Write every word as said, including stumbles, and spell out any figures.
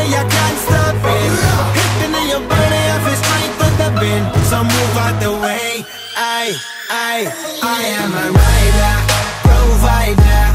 way I can't stop it. Hitting in your body, I feel strength with the wind. So move out the way. I, I, I am a rider, provider.